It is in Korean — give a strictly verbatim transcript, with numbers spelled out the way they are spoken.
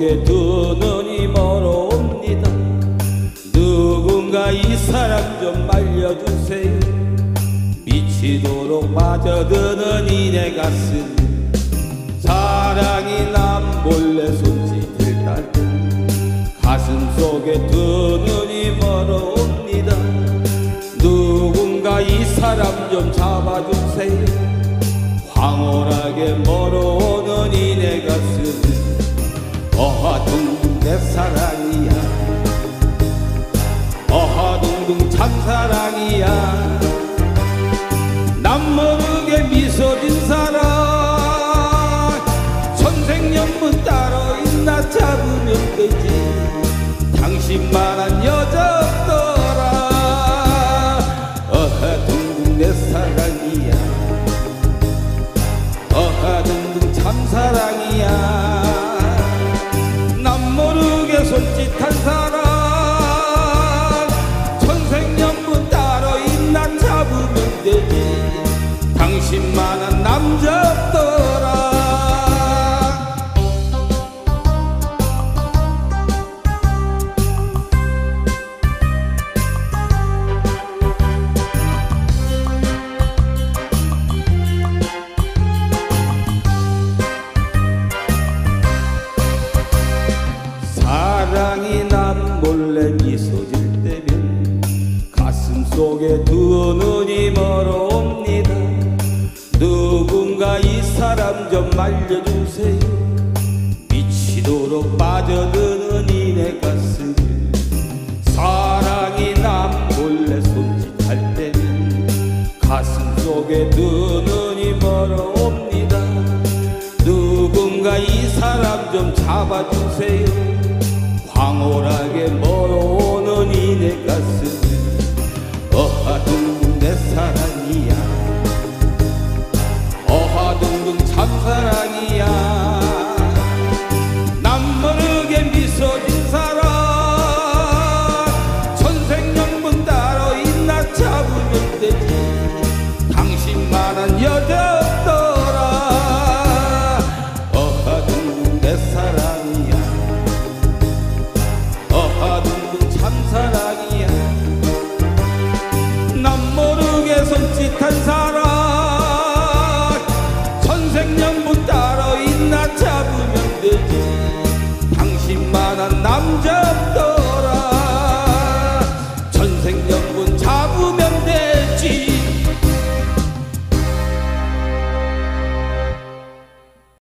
속에 두 눈이 멀어옵니다. 누군가 이 사람 좀 말려주세요. 미치도록 빠져드는 이내 가슴, 사랑이 남 몰래 손짓을 딸 때 가슴 속에 두 눈이 멀어옵니다. 누군가 이 사람 좀 잡아주세요. 황홀하게 멀어오는 이내 가슴, 어하둥둥 내 사랑이야, 어하둥둥 참사랑이야. 남 모르게 미소 진 사랑, 천생연분 따로 있나 잡으면 되지. 당신만한 여자 없더라. 어하둥둥 내 사랑이야, 어하둥둥 참사랑이야. 남 모르게 손짓한 사람, 천생연분 따로 있나 잡으면 되지. 당신만한 남자 없더라. 사랑이 남 몰래 미소질 때면 가슴 속에 두 눈이 멀어옵니다. 누군가 이 사람 좀 말려주세요. 미치도록 빠져드는 이내 가슴, 사랑이 남 몰래 손짓할 때면 가슴 속에 두 눈이 멀어옵니다. 누군가 이 사람 좀 잡아주세요.